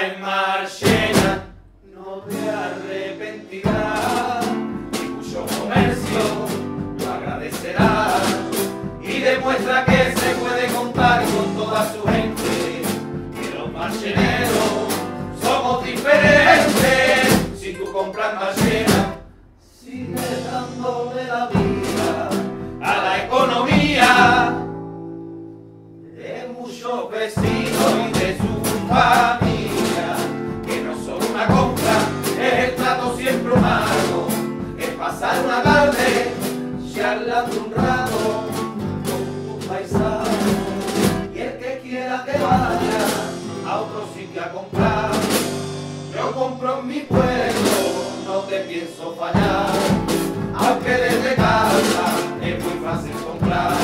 en Marchena no te arrepentirás y cuyo comercio lo agradecerá y demuestra que se puede contar con toda su gente, que los marcheneros somos diferentes. Si tú compras Marchena, sigue dándole la vida a la economía de muchos vecinos y de su familia, que no es solo una compra, es el trato siempre humano, es pasar una tarde charlando un rato con tu paisano, y el que quiera que vaya a otro sitio a comprar, yo compro en mi pueblo, no te pienso fallar, aunque desde casa es muy fácil comprar.